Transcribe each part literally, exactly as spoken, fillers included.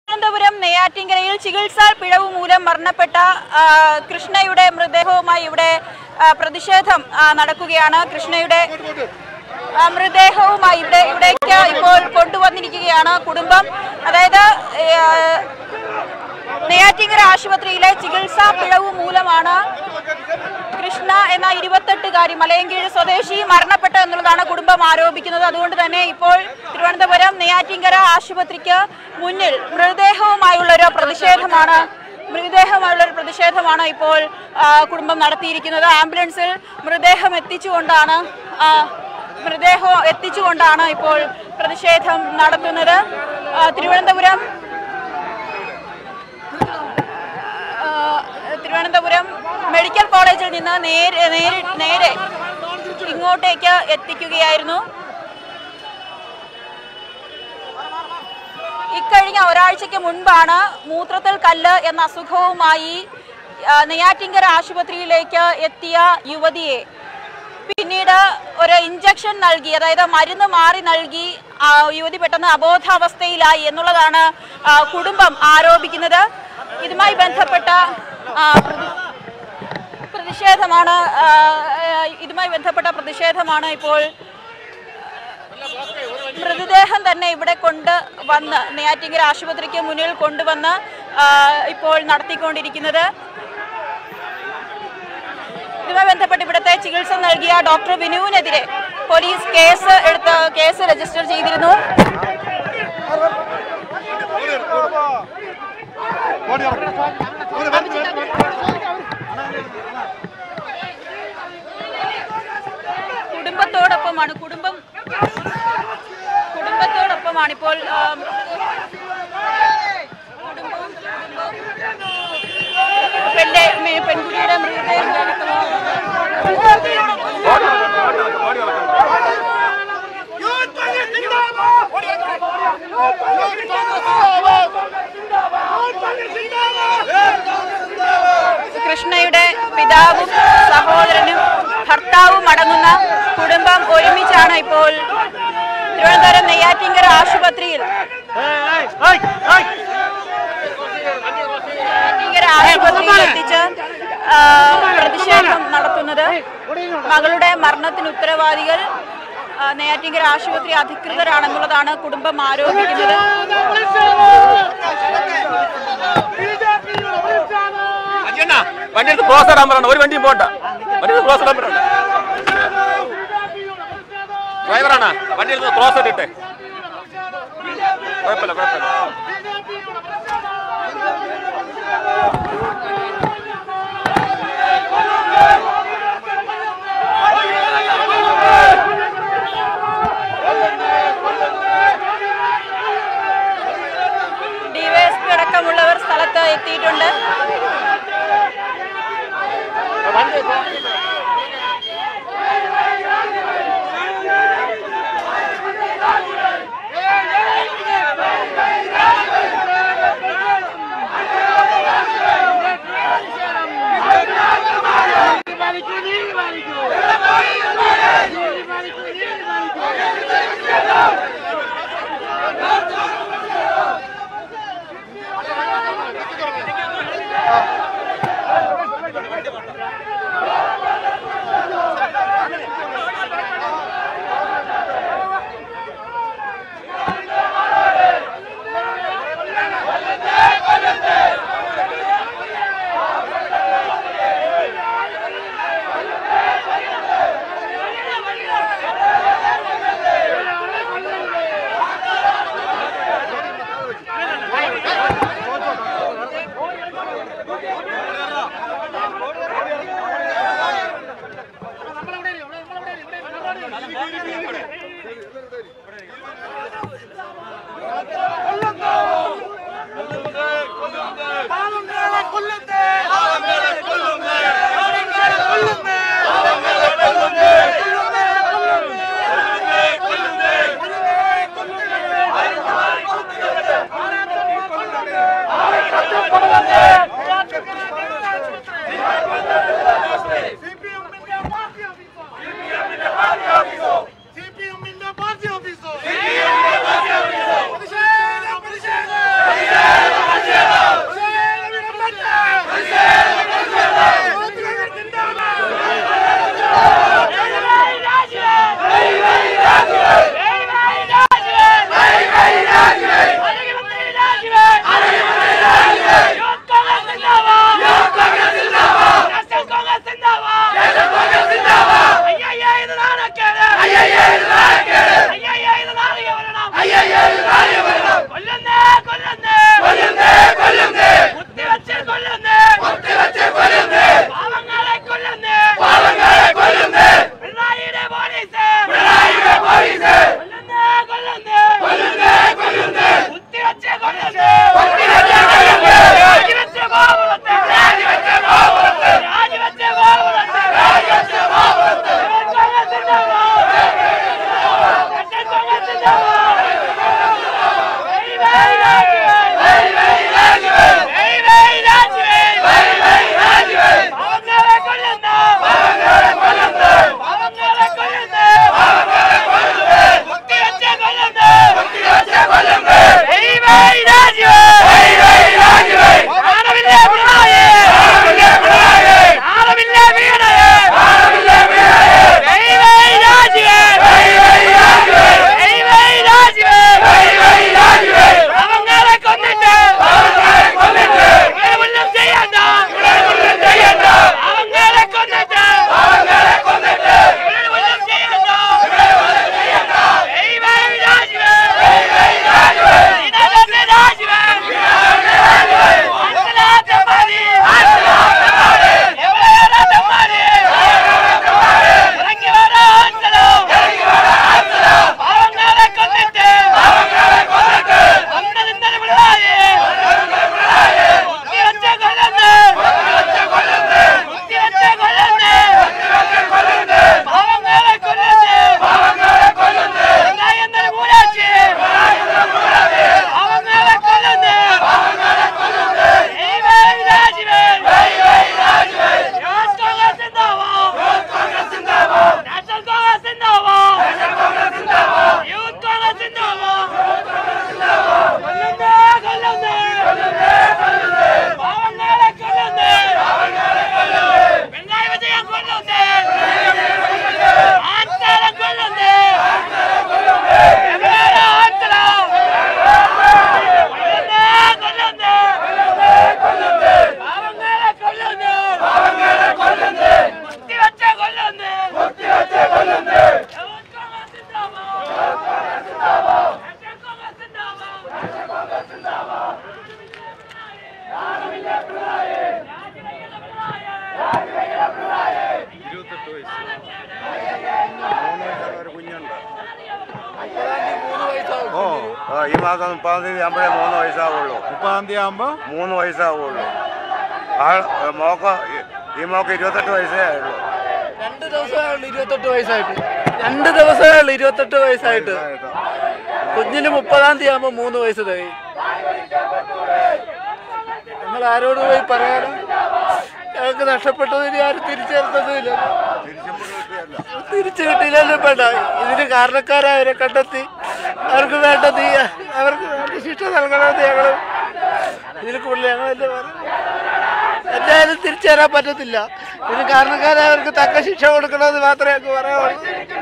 തിരുവനന്തപുരം നെയ്യാറ്റിൻകരയിൽ ചികിത്സാ പിഴവ് മൂലം മരണപ്പെട്ട കൃഷ്ണയുടെ മൃതദേഹവുമായി ഇവിടെ പ്രതിഷേധം നടക്കുകയാണ്. കൃഷ്ണയുടെ മൃതദേഹവുമായി ഇവിടെ ഇവിടേക്ക് ഇപ്പോൾ കൊണ്ടുവന്നിരിക്കുകയാണ് കുടുംബം. അതായത് നെയ്യാറ്റിൻകര ആശുപത്രിയിലെ ചികിത്സാ പിഴവ് മൂലമാണ് കൃഷ്ണ എന്ന ഇരുപത്തെട്ടുകാരി മലയൻകീഴ് സ്വദേശി മരണപ്പെട്ട എന്നുള്ളതാണ് കുടുംബം ആരോപിക്കുന്നത്. അതുകൊണ്ട് തന്നെ ഇപ്പോൾ തിരുവനന്തപുരം നെയ്യാറ്റിൻകര ആശുപത്രിക്ക് മുന്നിൽ മൃതദേഹവുമായുള്ളൊരു പ്രതിഷേധമാണ് മൃതദേഹമായുള്ളൊരു പ്രതിഷേധമാണ് ഇപ്പോൾ കുടുംബം നടത്തിയിരിക്കുന്നത്. ആംബുലൻസിൽ മൃതദേഹം എത്തിച്ചുകൊണ്ടാണ് മൃതദേഹം എത്തിച്ചുകൊണ്ടാണ് ഇപ്പോൾ പ്രതിഷേധം നടത്തുന്നത്. തിരുവനന്തപുരം തിരുവനന്തപുരം മെഡിക്കൽ കോളേജിൽ നിന്ന് നേരെ നേരെ ഇങ്ങോട്ടേക്ക് എത്തിക്കുകയായിരുന്നു. ഇക്കഴിഞ്ഞ ഒരാഴ്ചയ്ക്ക് മുൻപാണ് മൂത്രത്തിൽ കല്ല് എന്ന അസുഖവുമായി നെയ്യാറ്റിൻകര ആശുപത്രിയിലേക്ക് എത്തിയ യുവതിയെ പിന്നീട് ഒരു ഇഞ്ചക്ഷൻ നൽകി, അതായത് മരുന്ന് മാറി നൽകി യുവതി പെട്ടെന്ന് അബോധാവസ്ഥയിലായി എന്നുള്ളതാണ് കുടുംബം ആരോപിക്കുന്നത്. ഇതുമായി ബന്ധപ്പെട്ട പ്രതിഷേധമാണ് ഇതുമായി ബന്ധപ്പെട്ട പ്രതിഷേധമാണ് ഇപ്പോൾ മൃതദേഹം തന്നെ ഇവിടെ കൊണ്ട് വന്ന് നെയ്യാറ്റിൻകര ആശുപത്രിക്ക് മുന്നിൽ കൊണ്ടുവന്ന് ഇപ്പോൾ നടത്തിക്കൊണ്ടിരിക്കുന്നത്. ഇതുമായി ബന്ധപ്പെട്ട് ഇവിടുത്തെ ചികിത്സ നൽകിയ ഡോക്ടർ വിനുവിനെതിരെ പോലീസ് കേസ് എടുത്ത് കേസ് രജിസ്റ്റർ ചെയ്തിരുന്നു. കുടുംബത്തോടൊപ്പമാണ് കുടുംബം കുടുംബത്തോടൊപ്പമാണ് ഇപ്പോൾ പെൺകുട്ടിയുടെ മൃതദേഹം കൃഷ്ണയുടെ പിതാവും സഹോദരനും ഭർത്താവും അടങ്ങുന്ന കുടുംബം ഒരുമിച്ചാണ് ഇപ്പോൾ തിരുവനന്തപുരം നെയ്യാറ്റിൻകര ആശുപത്രിയിൽ നെയ്യാറ്റിൻകര ആശുപത്രിയിൽ എത്തിച്ച് പ്രതിഷേധം നടത്തുന്നത്. മകളുടെ മരണത്തിന് ഉത്തരവാദികൾ നെയ്യാറ്റിൻകര ആശുപത്രി അധികൃതരാണെന്നുള്ളതാണ് കുടുംബം ആരോപിക്കുന്നത്. വണ്ടി എടുത്ത് ക്ലോസ് ഇടാൻ പറയണം. ഒരു വണ്ടിയും പോണ്ട. വണ്ടി ക്ലോസ് ഇടാൻ പറയണം. ഡ്രൈവറാണ് വണ്ടി എടുത്ത് ക്ലോസ് ഇട്ടിട്ടെ. കുഴപ്പമില്ല കുഴപ്പമില്ല. ഡിവൈഎസ്പി അടക്കമുള്ളവർ സ്ഥലത്ത് എത്തിയിട്ടുണ്ട്. ഈ മാസം മുപ്പതാം തീയതി ആകുമ്പോഴേ മൂന്ന് വയസ്സാവുള്ളൂ. മുപ്പതാം തീയതി ആകുമ്പോൾ മൂന്ന് വയസ്സാവുള്ളൂ. ആ മോക്ക് ഈ മോക്ക് ഇരുപത്തെട്ട് വയസ്സേ ആയുള്ളൂ. രണ്ട് ദിവസമേ ഉള്ളൂ ഇരുപത്തെട്ട് വയസ്സായിട്ട്. രണ്ട് ദിവസമേ ഉള്ളൂ ഇരുപത്തെട്ട് വയസ്സായിട്ട്. കുഞ്ഞിന് മുപ്പതാം തീയതി ആകുമ്പോൾ മൂന്ന് വയസ്സ് തികയും. നിങ്ങൾ ആരോട് പോയി പറയാനും ഞങ്ങൾക്ക് നഷ്ടപ്പെട്ടതിന് ആരും തിരിച്ചെടുത്തതുമില്ല. തിരിച്ചു കിട്ടിയില്ലല്ലോ വേണ്ട. ഇതിന് കാരണക്കാരവരെ കണ്ടെത്തി അവർക്ക് വേണ്ടത് അവർക്ക് വേണ്ട ശിക്ഷ നൽകണമെന്ന് ഞങ്ങൾ ഇതിൽ കൂടുതൽ ഞങ്ങളല്ലേ പറഞ്ഞു. എന്തായാലും തിരിച്ചു തരാൻ പറ്റത്തില്ല. ഇതിന് കാരണക്കാരവർക്ക് തക്ക ശിക്ഷ കൊടുക്കണമെന്ന് മാത്രമേ ഞങ്ങൾക്ക് പറയാനുള്ളൂ.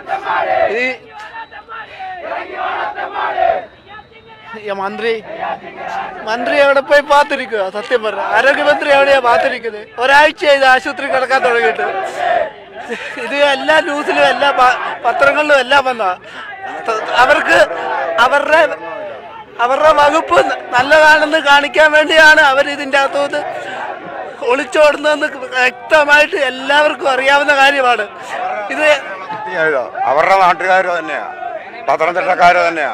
ഈ മന്ത്രി മന്ത്രി എവിടെ പോയി പാത്തിരിക്കുക? സത്യം പറഞ്ഞ ആരോഗ്യമന്ത്രി എവിടെയാ പാത്തിരിക്കുന്നത്? ഒരാഴ്ച ഇത് ആശുപത്രി കിടക്കാൻ തുടങ്ങിയിട്ട്. ഇത് എല്ലാ ന്യൂസിലും എല്ലാ പത്രങ്ങളിലും എല്ലാം വന്ന അവർക്ക് അവരുടെ അവരുടെ വകുപ്പ് നല്ലതാണെന്ന് കാണിക്കാൻ വേണ്ടിയാണ് അവർ ഇതിൻ്റെ അകത്തുനിന്ന് ഒളിച്ചോടുന്നതെന്ന് വ്യക്തമായിട്ട് എല്ലാവർക്കും അറിയാവുന്ന കാര്യമാണ്. ഇത് അവരുടെ നാട്ടുകാർ തന്നെയാ, പത്തനംതിട്ടക്കാർ തന്നെയാ.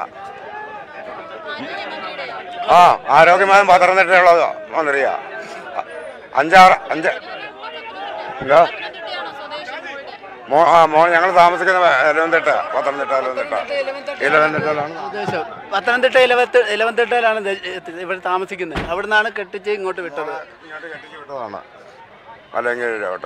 ആ ആരോഗ്യമായും പത്തനംതിട്ടയുള്ളത് മന്ത്രിയാ. അഞ്ചാറ് അഞ്ച് മോ ആ മോ ഞങ്ങൾ താമസിക്കുന്ന എലവന്തിട്ട പത്തനംതിട്ട എലവന്തിട്ട എലവന്തിട്ടയിലാണ് പത്തനംതിട്ട എലവത്ത് എലവന്തിട്ടയിലാണ് ഇവിടെ താമസിക്കുന്നത്. അവിടെ നിന്നാണ് കെട്ടിച്ച് ഇങ്ങോട്ട് വിട്ടത്. ഇങ്ങോട്ട് കെട്ടിച്ച് വിട്ടതാണ്. അല്ലെങ്കിൽ ഇങ്ങോട്ട്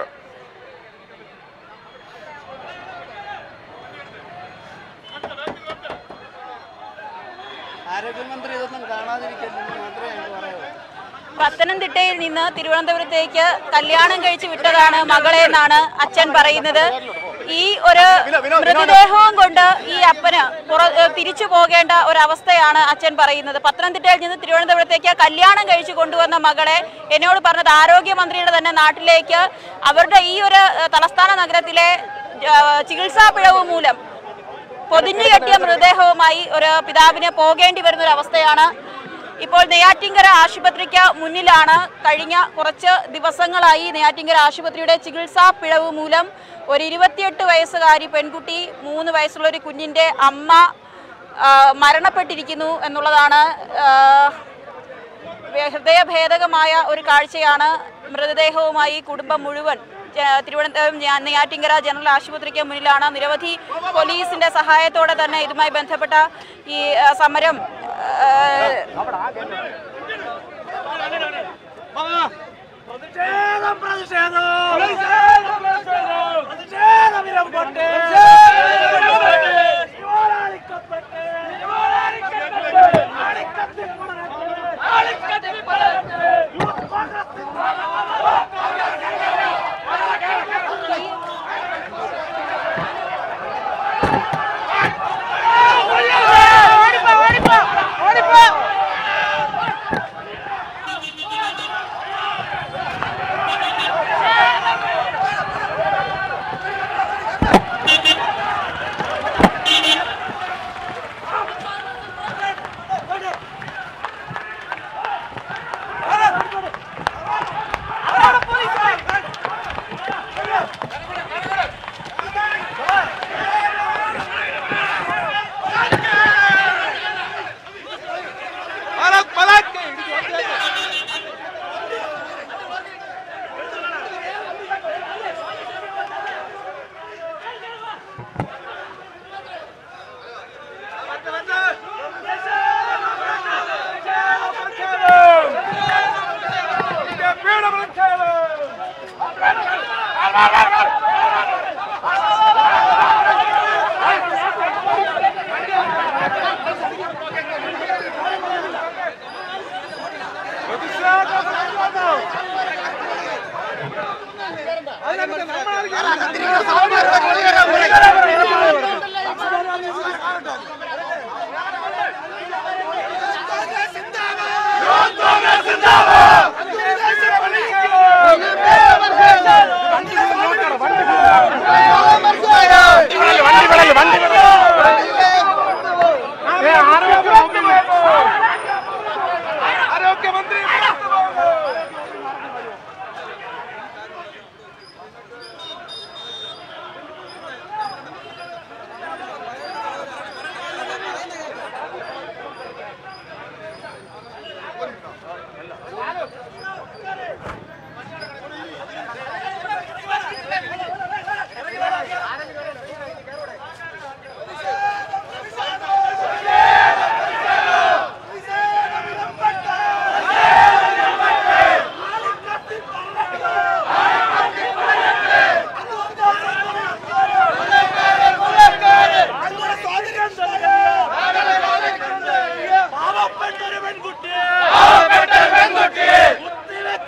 ആരോഗ്യമന്ത്രി ഇതൊന്നും കാണാതിരിക്കില്ലെന്ന് മാത്രമേ എനിക്ക് പറയാവൂ. പത്തനംതിട്ടയിൽ നിന്ന് തിരുവനന്തപുരത്തേക്ക് കല്യാണം കഴിച്ച് വിട്ടതാണ് മകളെ എന്നാണ് അച്ഛൻ പറയുന്നത്. ഈ ഒരു മൃതദേഹവും കൊണ്ട് ഈ അപ്പന് തിരിച്ചു പോകേണ്ട ഒരവസ്ഥയാണ് അച്ഛൻ പറയുന്നത്. പത്തനംതിട്ടയിൽ നിന്ന് തിരുവനന്തപുരത്തേക്ക് കല്യാണം കഴിച്ചു കൊണ്ടുവന്ന മകളെ എന്നോട് പറഞ്ഞത് ആരോഗ്യമന്ത്രിയുടെ തന്നെ നാട്ടിലേക്ക് അവരുടെ ഈ ഒരു തലസ്ഥാന നഗരത്തിലെ ചികിത്സാ പിഴവ് മൂലം പൊതിഞ്ഞു കെട്ടിയ മൃതദേഹവുമായി ഒരു പിതാവിന് പോകേണ്ടി വരുന്ന ഒരു അവസ്ഥയാണ്. ഇപ്പോൾ നെയ്യാറ്റിൻകര ആശുപത്രിക്ക് മുന്നിലാണ്. കഴിഞ്ഞ കുറച്ച് ദിവസങ്ങളായി നെയ്യാറ്റിൻകര ആശുപത്രിയുടെ ചികിത്സാ പിഴവ് മൂലം ഒരു ഇരുപത്തിയെട്ട് വയസ്സുകാരി പെൺകുട്ടി മൂന്ന് വയസ്സുള്ള ഒരു കുഞ്ഞിൻ്റെ അമ്മ മരണപ്പെട്ടിരിക്കുന്നു എന്നുള്ളതാണ് ഹൃദയഭേദകമായ ഒരു കാഴ്ചയാണ്. മൃതദേഹവുമായി കുടുംബം മുഴുവൻ തിരുവനന്തപുരം നെയ്യാറ്റിൻകര ജനറൽ ആശുപത്രിക്ക് മുന്നിലാണ്. നിരവധി പോലീസിന്റെ സഹായത്തോടെ തന്നെ ഇതുമായി ബന്ധപ്പെട്ട ഈ സമരം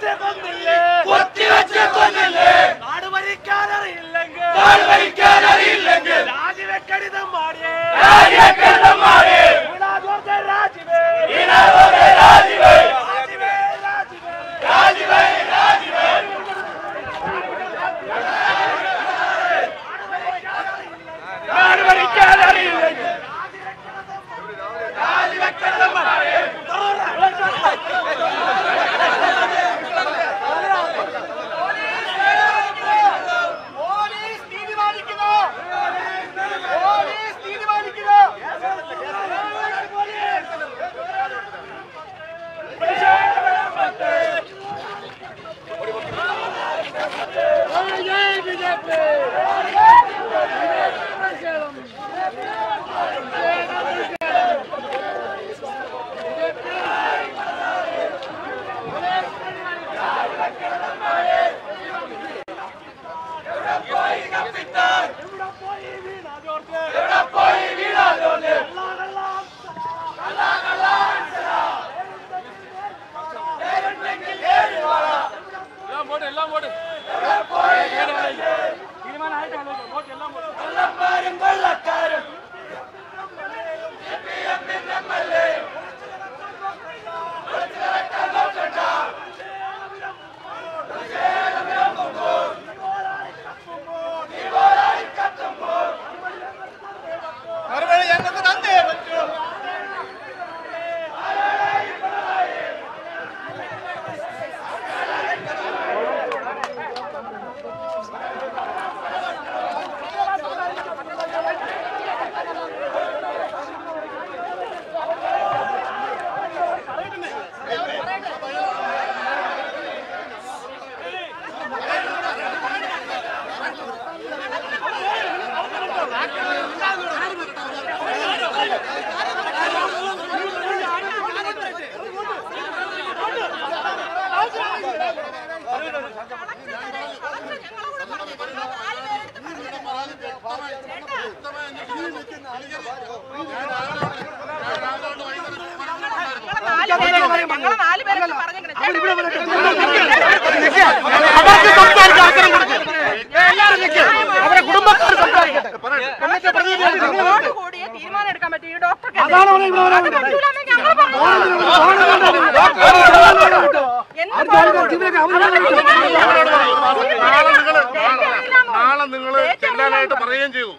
നാളെ നിങ്ങൾ ചെല്ലാനായിട്ട് പറയുകയും ചെയ്തു.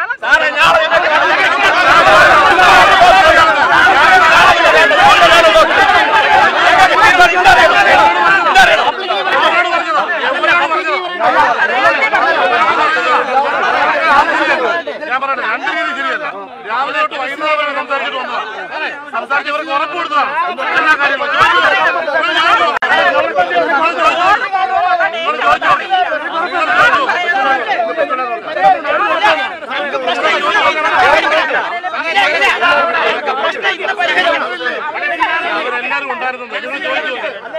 ഞാൻ പറയട്ടെ, രണ്ട് രീതി ശരിയല്ല. രാവിലെ തൊട്ട് വൈകുന്നേരം വരെ സംസാരിച്ചിട്ട് വന്നതാണ്. സംസാരിച്ചവർക്ക് ഉറപ്പ് കൊടുത്തതാണ് എല്ലാ കാര്യങ്ങളും. അവരെല്ലാരും ഉണ്ടായിരുന്നു. നിങ്ങൾ ചോദിച്ചു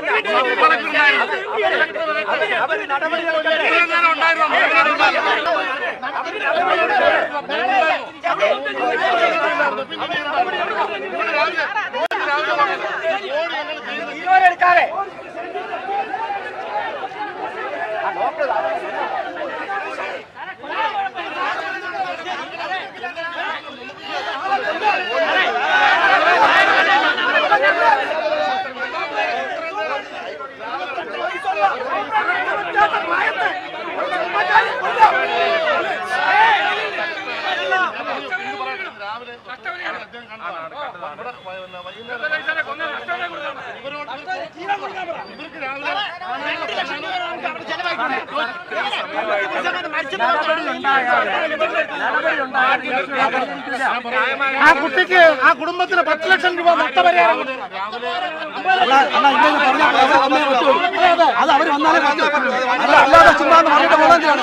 ആ കുട്ടിക്ക് ആ കുടുംബത്തിന് പത്ത് ലക്ഷം രൂപ നഷ്ടപരിഹാരം അത് അവർ വന്നാലേ അല്ലാതെ ചുമ്മാ പറഞ്ഞിട്ട് പോകാൻ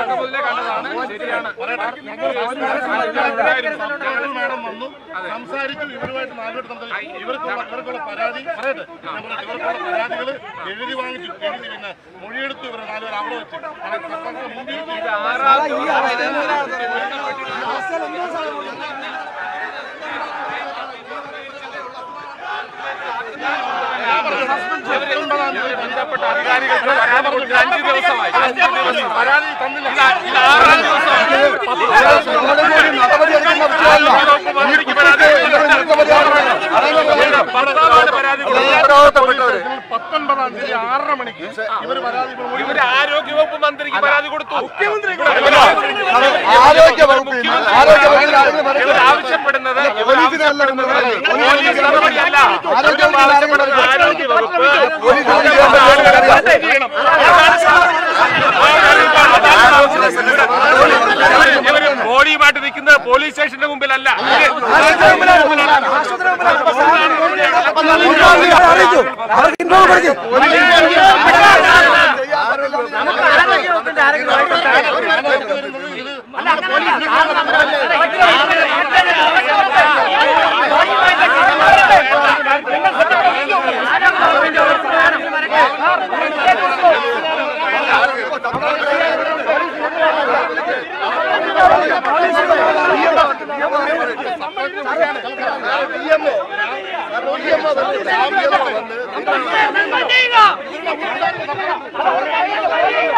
മാഡം വന്നു സംസാരിച്ചു, ഇവരുമായിട്ട് നാലുപേട്ട് സംസാരിച്ചു. ഇവർക്കുള്ള ഇവർക്കുള്ള പരാതി പറയട്ടെ, ഇവർക്കുള്ള പരാതികൾ എഴുതി വാങ്ങിച്ചു, എഴുതി പിന്നെ മൊഴിയെടുത്തു. ഇവരെ നാലുപേർ അവിടെ വെച്ച് മുമ്പിൽ ബന്ധപ്പെട്ട അധികാരികൾക്ക് അഞ്ച് ദിവസമായി പരാതി തന്നില്ല. പത്തൊൻപതാം തീയതി ആറര മണിക്ക് ഇവർ പരാതി ഇവര് ആരോഗ്യവകുപ്പ് മന്ത്രിക്ക് പരാതി കൊടുത്തു. ആവശ്യപ്പെടുന്നത് പോലീസ് നടപടിയല്ല, ആവശ്യപ്പെടുന്നത് ആരോഗ്യവകുപ്പ് ഇവര് ബോഡിയുമായിട്ട് നിൽക്കുന്നത് പോലീസ് സ്റ്റേഷന്റെ മുമ്പിലല്ല.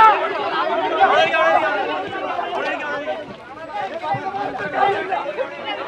Thank you.